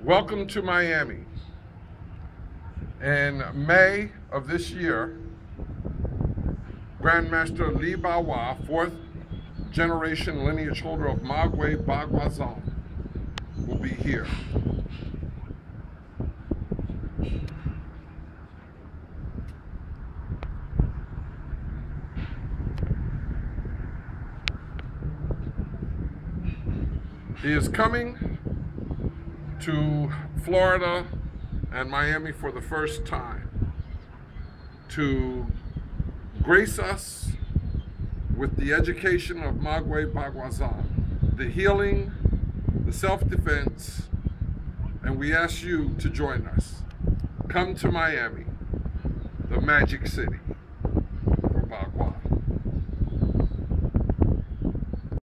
Welcome to Miami. In May of this year, Grandmaster Li Baohua, fourth generation lineage holder of Magui Baguazhang, will be here. He is coming to Florida and Miami for the first time to grace us with the education of Magui Baguazhang, the healing, the self-defense, and we ask you to join us. Come to Miami, the Magic City.